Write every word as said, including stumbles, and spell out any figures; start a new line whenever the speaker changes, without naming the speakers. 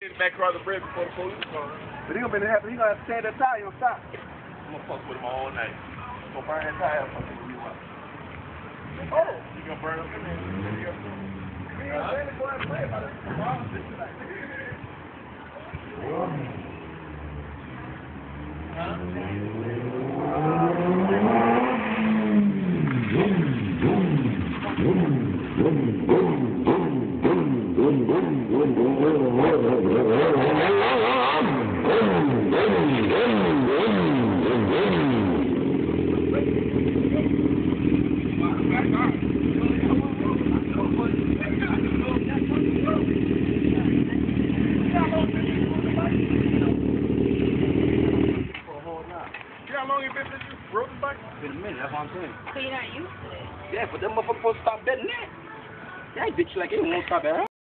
Back across the bridge before the police come.
But he gonna be happy. He gonna have to stand that tire. He gonna stop.
I'm gonna fuck with him all night. I'm gonna burn that tire. Fuck with you up. Oh, you gonna burn up in there? We ain't saying to go and play about it. How long you been since you rode the bike?
It's been a minute, that's what I'm saying.
So you're not used to it?
Yeah, but them motherfuckers supposed to stop betting that. That bitch like they won't stop at all.